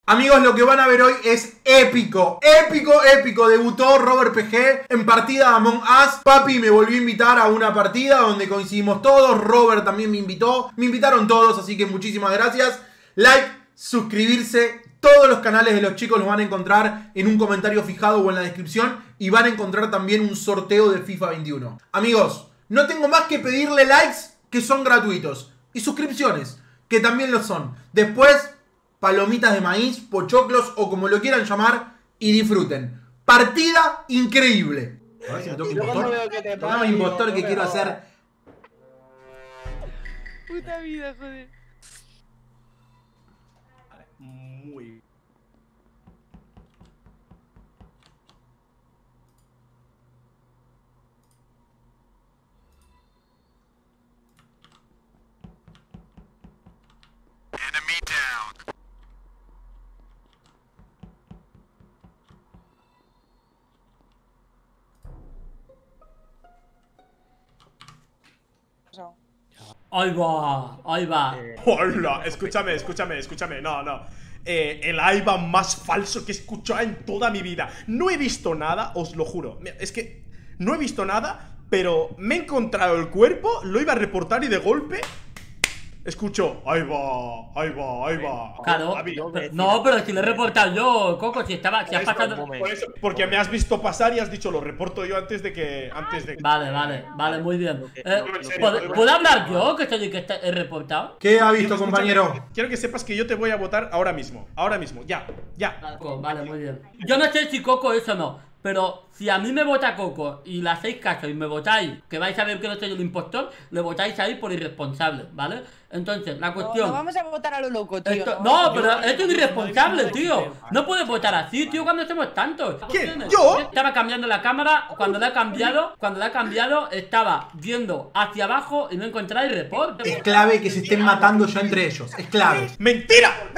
Amigos, lo que van a ver hoy es épico, épico, épico. Debutó Robert PG en partida de Among Us. Papi me volvió a invitar a una partida donde coincidimos todos. Robert también me invitó. Me invitaron todos, así que muchísimas gracias. Like, suscribirse. Todos los canales de los chicos los van a encontrar en un comentario fijado o en la descripción. Y van a encontrar también un sorteo de FIFA 21. Amigos, no tengo más que pedirle likes, que son gratuitos. Y suscripciones, que también lo son. Después, palomitas de maíz, pochoclos o como lo quieran llamar, y disfruten. Partida increíble. A ver si me toca impostor. Tocame impostor que quiero hacer. Puta vida, joder. Vale, muy. Enemy down. Ahí va, ahí va. Hola, escúchame. No. El AIBA más falso que he escuchado en toda mi vida. No he visto nada, os lo juro. Es que no he visto nada, pero me he encontrado el cuerpo, lo iba a reportar y de golpe escucho, ahí va. Claro, Javi, no, pero si lo he reportado yo, Coco, si has pasado. por eso, porque me has visto pasar y has dicho, lo reporto yo antes de que. Vale, muy bien. ¿Puedo hablar yo, que soy el que he reportado? ¿Qué ha visto, compañero? Quiero que sepas que yo te voy a votar ahora mismo, ya. Vale, muy bien. Yo no sé si Coco es o no, pero si a mí me vota Coco y le hacéis caso y me votáis, que vais a ver que no soy el impostor, le votáis ahí por irresponsable, ¿vale? Entonces, la cuestión. No vamos a votar a lo loco, tío. No, pero esto es irresponsable, tío. No puedes votar así, tío, cuando somos tantos. ¿Quién? ¿Yo? Estaba cambiando la cámara, cuando la he cambiado, estaba viendo hacia abajo y no encontraba el report. Es clave que se estén matando ya entre ellos. Es clave. ¡Mentira!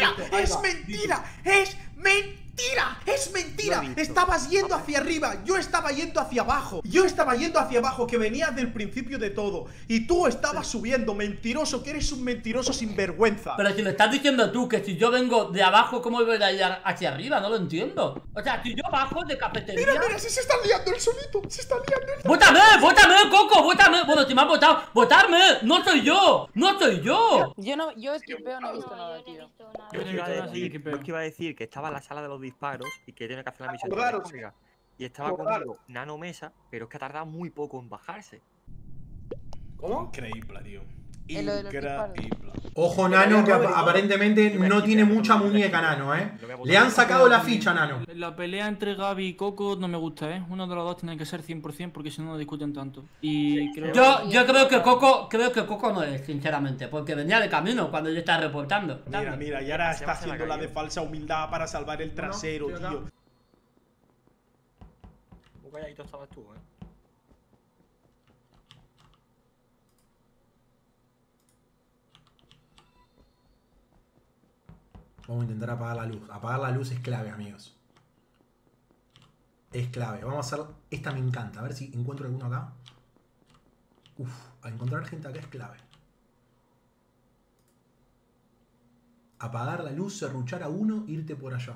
¡Es mentira! Estabas yendo hacia arriba, yo estaba yendo hacia abajo. Que venía del principio de todo. Y tú estabas subiendo, mentiroso, que eres un mentiroso sinvergüenza. Pero si lo estás diciendo tú, que si yo vengo de abajo, ¿cómo voy a ir hacia arriba? No lo entiendo. O sea, si yo bajo de cafetería. Mira, si se está liando el solito. ¡Vótame, Coco! ¡Vótame! Bueno, si me has votado, ¡votarme! ¡No soy yo! Yo esquipeo, no he visto nada, tío. Yo es que iba a decir que estaba en la sala de los disparos y que tiene que hacer la misión de la descarga. Y estaba conmigo Nano Mesa, pero es que ha tardado muy poco en bajarse. ¿Cómo? Increíble, tío. Increíble. Ojo, Nano, que aparentemente no tiene mucha muñeca, Nano, Le han sacado la ficha, Nano. La pelea entre Gaby y Coco no me gusta, Uno de los dos tiene que ser 100% porque si no discuten tanto. Y creo yo creo que Coco no es, sinceramente, porque venía de camino cuando yo estaba reportando. Mira, y ahora está haciendo la de falsa humildad para salvar el trasero, tío. Muy calladito estabas tú, Vamos a intentar apagar la luz. Apagar la luz es clave, amigos. Es clave. Vamos a hacer... Esta me encanta. A ver si encuentro alguno acá. Uf, a encontrar gente acá es clave. Apagar la luz, serruchar a uno, irte por allá.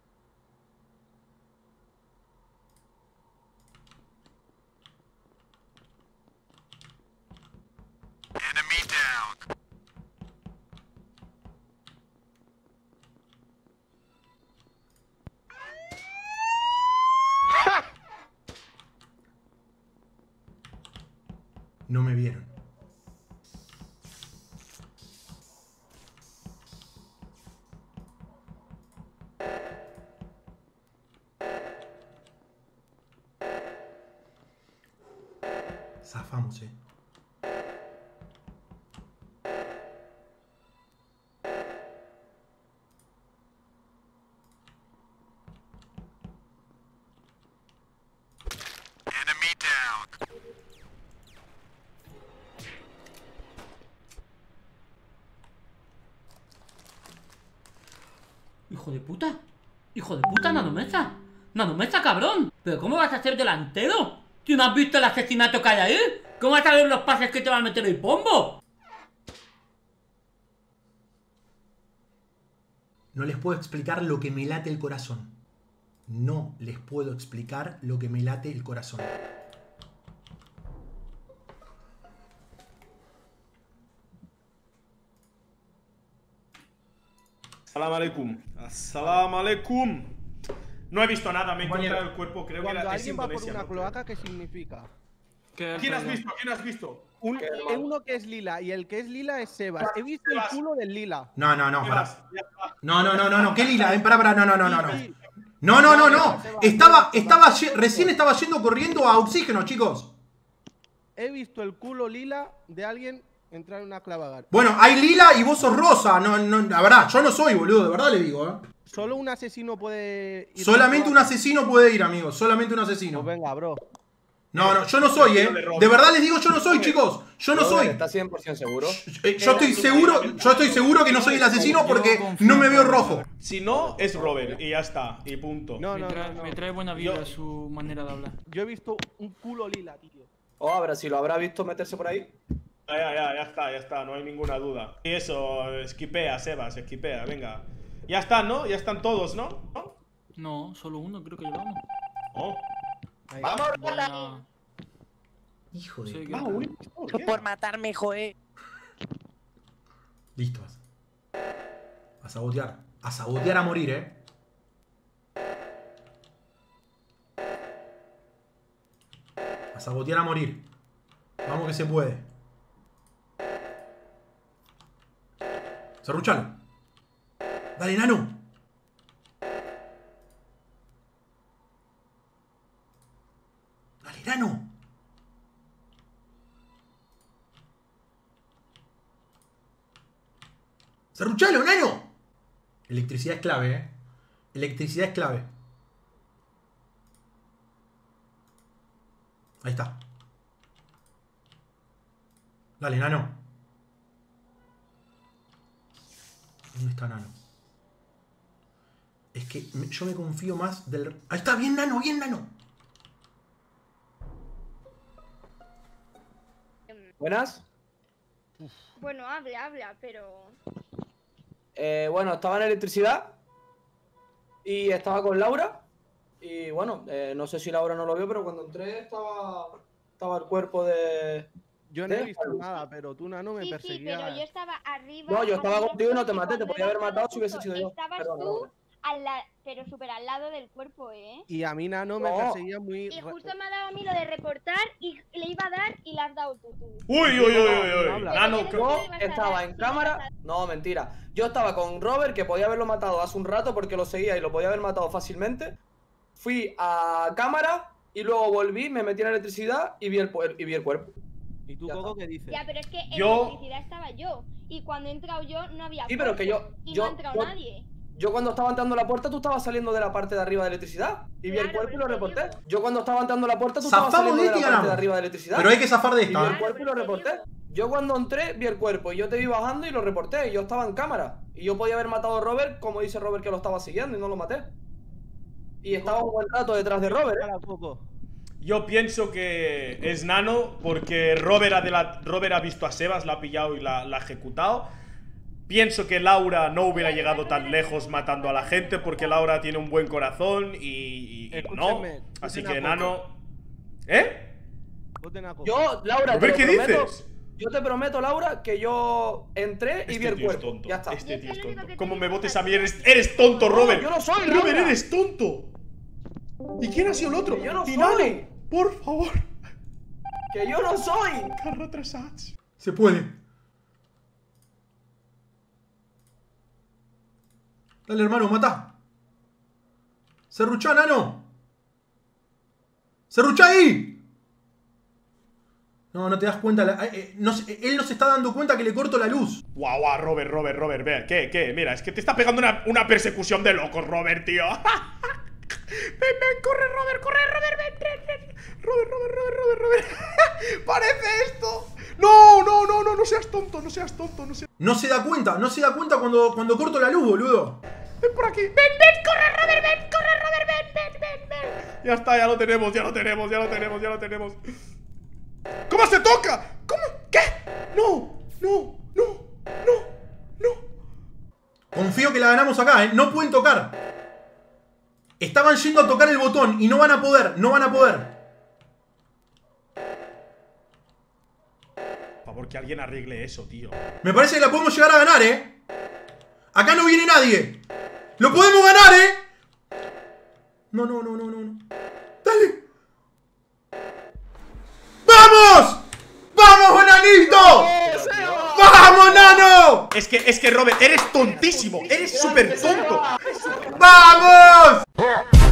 Enemy down. No me vieron. Zafamos, Enemy down. ¡Hijo de puta! ¡Hijo de puta, Nano Mesa! ¡Nano Mesa, cabrón! ¿Pero cómo vas a ser delantero? ¿Tú no has visto el asesinato que hay ahí? ¿Cómo vas a ver los pases que te va a meter el pombo? No les puedo explicar lo que me late el corazón. No les puedo explicar lo que me late el corazón. Salam aleikum. Salam aleikum. No he visto nada, me he encontrado el cuerpo, creo que Cuando era alguien va por Indonesia. una ¿no? cloaca, ¿qué significa? ¿Quién has visto? ¿Quién has visto? Uno que es lila y el que es lila es Sebas. He visto el culo del lila. No, pará. Sebas, ya está. No, ¿qué lila? Pará, no. Sí. No. Recién estaba yendo corriendo a oxígeno, chicos. He visto el culo lila de alguien entrar en una clavada. Bueno, hay lila y vos sos rosa. No, la verdad, yo no soy, boludo, de verdad le digo, Solo un asesino puede ir. Solamente un asesino puede ir, amigos. Solamente un Pues asesino. venga, bro. No, yo no soy, De verdad les digo, yo no soy, chicos. Yo no soy. ¿Estás 100% seguro? Yo estoy seguro que no soy el asesino porque no me veo rojo. Si no, es Robert y ya está. Y punto. Me trae buena vibra su manera de hablar. Yo he visto un culo lila, tío. O habrá, si lo habrá visto meterse por ahí. Ya está, no hay ninguna duda. Y eso, esquipea, Sebas, esquipea, venga. Ya están, ¿no? Ya están todos, ¿no? No, solo uno creo que llevamos. Oh. ¡Vamos! Buena. Hijo de... Sí, que- Por matarme, joder. Listo. A sabotear. A sabotear a morir, A sabotear a morir. Vamos que se puede. Serruchalo. Dale, nano. Dale, nano. ¡Serruchalo, nano! Electricidad es clave, Electricidad es clave. Ahí está. Dale, nano. ¿Dónde está nano? Es que yo me confío más del... Ahí está, bien nano, bien nano. Buenas. Bueno, habla, pero... Bueno, estaba en electricidad y estaba con Laura. Y bueno, no sé si Laura no lo vio, pero cuando entré estaba el cuerpo de... Yo no he visto nada, pero tú, Nano, me perseguías. Sí, pero yo estaba arriba... No, yo estaba arriba, contigo y no te y maté, te cuando podía he haber matado bajado si hubiese justo, sido yo. Estabas Perdona, tú, Laura. pero súper al lado del cuerpo, ¿eh? Y a mí, Nano, me No. perseguía muy... Y justo me ha dado a mí lo de reportar y le iba a dar y le has dado tú. Uy. habla. Nano, Pero Yo ¿qué le vas a estaba dar? en ¿Qué cámara. le vas a dar? No, mentira. Yo estaba con Robert, que podía haberlo matado hace un rato porque lo seguía y lo podía haber matado fácilmente. Fui a cámara y luego volví, me metí en electricidad y vi el cuerpo. ¿Y tú, Ya Coco, está. qué dices? Ya, pero es que en Yo- electricidad estaba yo. Y cuando he entrado yo no había Sí, pero que yo- cuerpo, y yo- no ha entrado yo- nadie. Yo cuando estaba entrando a la puerta, tú estabas saliendo de la parte de arriba de electricidad. Y vi el Claro, cuerpo y lo pero te reporté. digo. Yo cuando estaba entrando a la puerta, tú estabas Zafamos saliendo de de este la y parte de ganamos. arriba de electricidad. Pero hay que zafar de Y vi esta, el cuerpo y lo pero te reporté. digo. Yo cuando entré, vi el cuerpo y yo te vi bajando y lo reporté. Y yo estaba en cámara. Y yo podía haber matado a Robert, como dice Robert que lo estaba siguiendo y no lo maté. Y estaba un buen rato detrás de Robert, ¿eh? Para, Coco. Yo pienso que es Nano porque Robert ha visto a Sebas, la ha pillado y la ha ejecutado. Pienso que Laura no hubiera llegado tan lejos matando a la gente porque Laura tiene un buen corazón y no. Escúchame, Así voten que a Coco. Nano... ¿Eh? Voten a Coco. Yo, Laura, Robert, te ¿qué lo prometo. dices? Yo te prometo, Laura, que yo entré y vi el tío es cuerpo. tonto. Ya está. Este Yo tío es soy el único tonto. que ¿Cómo te me digo votes que a mí? no. Eres tonto, No, Robert. yo no soy, Robert, Laura. eres tonto. ¿Y quién ha sido el otro? Que yo no Y soy. Nano, por favor. ¡Que yo no soy! Carro atrasats. Se puede. Dale, hermano, mata. Serruchá, nano. Serruchá ahí. No te das cuenta. Él no se está dando cuenta que le corto la luz. Guau, Robert, vea, ¿qué? Mira, es que te está pegando una persecución de locos, Robert, tío. Ven, corre, Robert, ven. Robert. Parece esto. No seas tonto, no seas. No se da cuenta cuando corto la luz, boludo. Ven por aquí. Ven, corre, Robert, ven. Ya está, ya lo tenemos. ¿Cómo se toca? ¿Cómo? ¿Qué? No. Confío que la ganamos acá, ¿eh? No pueden tocar. Estaban yendo a tocar el botón y no van a poder, no van a poder. Por favor, que alguien arregle eso, tío. Me parece que la podemos llegar a ganar, ¿eh? Acá no viene nadie. ¡Lo podemos ganar, eh! No. ¡Dale! ¡Vamos! ¡Vamos, Nanito! ¡Vamos, Nano! Es que Robert, eres tontísimo. Eres súper tonto. ¡Vamos!